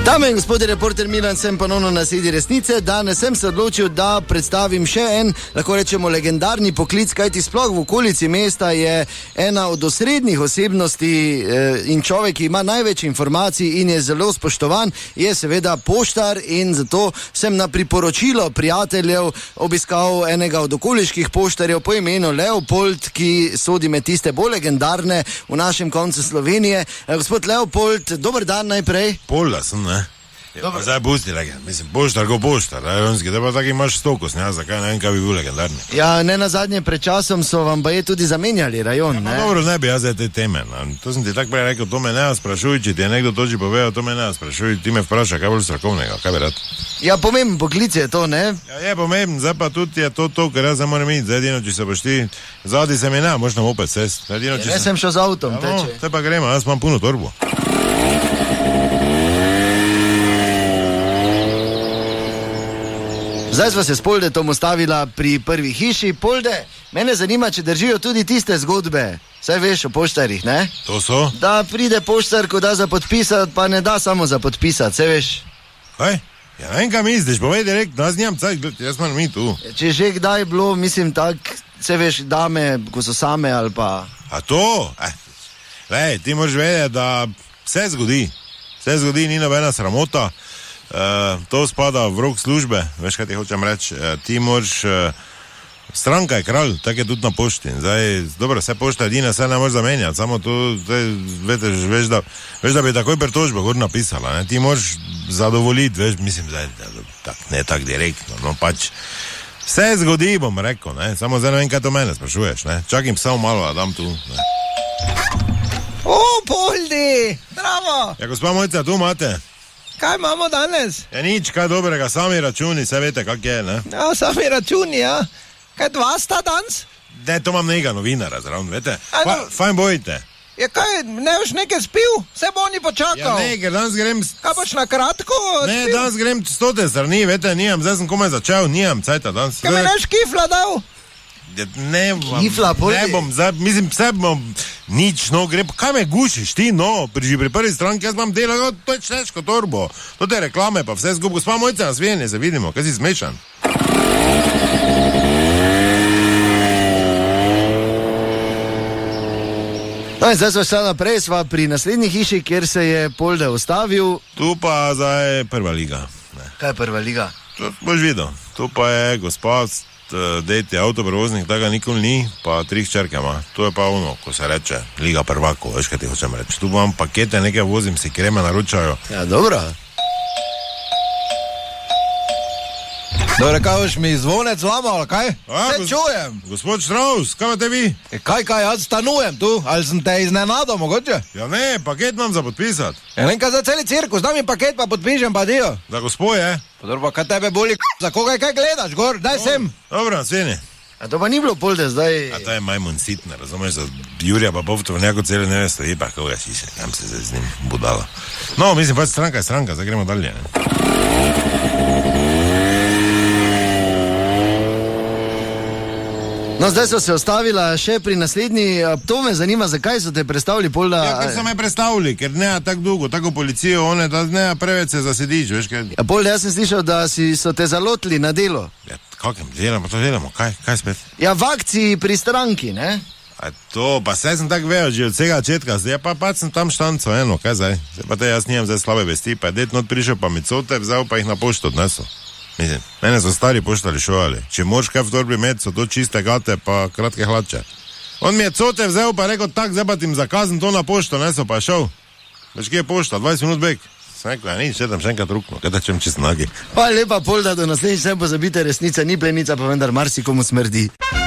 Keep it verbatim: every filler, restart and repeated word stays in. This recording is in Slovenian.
Dame in gospodje, reporter Milan, sem ponovno na sedi resnice. Danes sem se odločil, da predstavim še en, lahko rečemo, legendarni poklic, kajti sploh v okolici mesta je ena od osrednjih osebnosti eh, in človek, ki ima največ informacij in je zelo spoštovan, je seveda poštar, in zato sem na priporočilo prijateljev obiskal enega od okoliških poštarjev po imenu Leopold, ki sodi med tiste bolj legendarne v našem koncu Slovenije. Eh, gospod Leopold, dober dan najprej. Polda sem, ne? Ja, pa zdaj pusti, legend. Mislim, poštar ko poštar, rajonski, da pa tako imaš stokos, ne, zakaj ne vem, kaj bi bil legendarni. Ja, ne na zadnje, pred časom so vam baje tudi zamenjali rajon, ne? Ja, dobro, ne bi jaz zdaj te teme, ne? To sem ti tako prej rekel, to me ne sprašuj, če ti je nekdo to že povedal, to me ne sprašuj, ti me vpraša, kaj bolj strokovnega, kaj bi rad? Ja, pomemben poklic je to, ne? Ja, je pomemben, zdaj pa tudi je to to, kar jaz zdaj moram iti, zdaj edino, če se boš ti, zadi se mi ne, možno opet cest. Ja, ne sem šel z avtom, ja, no, te pa gremo, jaz imam puno torbo. Zdaj sva se s Poldetom ustavila pri prvi hiši. Polde, mene zanima, če držijo tudi tiste zgodbe. Saj veš o poštarjih, ne? To so? Da pride poštar, ko da za podpisati, pa ne da samo za podpisati, saj veš? Kaj? Ja, ne vem, kaj misliš, povej direktno, jaz nimam caj, jaz moram iti tu. Če že kdaj bilo, mislim tak, saj veš, dame, ko so same ali pa... A to? Eh, lej, ti moraš vedeti, da vse zgodi. Vse zgodi, ni nobena sramota. Uh, to spada v rok službe, veš, kaj ti hočem reči, uh, ti moraš, uh, stranka je kralj, tako je tudi na pošti. Zdaj, dobro, vse pošta edina, vse ne moraš zamenjati, samo to, zdaj, vete, veš, da, veš, da bi takoj pritožbo gor napisala, ne? Ti moraš zadovoljiti, veš, mislim, zdaj, da, tak, ne tako direktno, no pač, vse zgodi, bom rekel, ne, samo zdaj ne vem, kaj to mene sprašuješ, ne, čakam samo malo, da dam tu, ne. O, Poldi, bravo! Ja, gospa Mojca, tu imate? Kaj imamo danes? Ja, nič, kaj dobrega, sami računi, vse veste, kak je, ne? Ja, sami računi, ja. Kaj dva sta danes? Ne, to imam nekaj novinara zraven, vete? A, Fa, no. Fajn bojite. Ja, kaj, ne boš nekaj spil? Se bo oni počakal. Ja, ne, ker danes grem... Kaj boš na kratko Ne, spil? danes grem stote strani, vete, nijam, zdaj sem komaj začel, nijam, cajta danes. Kaj me neš kifla dal? Ja, ne, vam, Kifla, Poldi. ne bom, zdaj, mislim, vse bom, nič, no, gre, kaj me gušiš, ti, no, pri, že pri prvi stranki, jaz imam delo, no, to je čleško torbo, to te reklame, pa vse zgub, gospa Mojca, nasvijenje, se vidimo, kaj si smešan. No in zdaj sva šla naprej, sva pri naslednji hiši, kjer se je Polde ustavil. Tu pa zdaj prva liga. Ne. Kaj je prva liga? To boš videl, tu pa je gospod, dejte avtoprevoznik, da ga nikoli ni, pa tri hčerke ima. To je pa ono, ko se reče, liga prvako, veš, kaj ti hočem reči. Tu imam pakete, nekaj vozim, si kreme naročajo. Ja, dobro. Dobro, kaj boš mi zvonec zlamal, kaj? A, Se gos- čujem. Gospod Štraus, kaj imate vi? E, kaj, kaj, jaz stanujem tu? Ali sem te iznenadal, mogoče? Ja ne, paket imam za podpisati. Ja, nekaj za celi cirkus, daj mi paket, pa podpišem, pa dio. Za gospo je. Pa dobro, kaj tebe boli, za koga kaj gledaš, gor, daj sem. Dobro, nasvijenje. A to pa ni bilo, Polde, zdaj... A to je majmun sitna, razumeš, za Jurija pa Povtovnjako cele ne stoji, pa koga si se, kam se zdaj z njim budala. No, mislim, pač stranka je stranka, zdaj gremo dalje, ne? No, zdaj so se ostavila še pri naslednji, to me zanima, zakaj so te predstavili, Polda... Ja, ker so me predstavili, ker ne tako dolgo, tako policijo, one, da ne preveč se zasediš, veš, kaj... Ja, Polda, jaz sem slišal, da si so te zalotili na delo. Ja, kakem delamo, to delamo, kaj, kaj spet? Ja, v akciji pri stranki, ne? A to, pa saj sem tako vedel, že od vsega začetka, zdaj pa pač sem tam štanco, eno, kaj zdaj? Zdaj pa te jaz nimam zdaj slabe vesti, pa je det not prišel, pa mi cote vzel, pa jih na pošto odnesel. Mislim, mene so stari poštari šovali. Če moraš kaj v torbi imeti, so to čiste gate pa kratke hlače. On mi je cote vzel pa rekel, tak, zdaj pa ti zakazam to na pošto, nesel pa je šel. Veš, kje je pošta, dvajset minut bek. Sem rekel, ja nič, še tam še enkrat rukno, kaj da čem čist nagi. Hvala lepa, Polda, do naslednjič ne pozabite, resnica ni plenica, pa vendar marsikomu smrdi.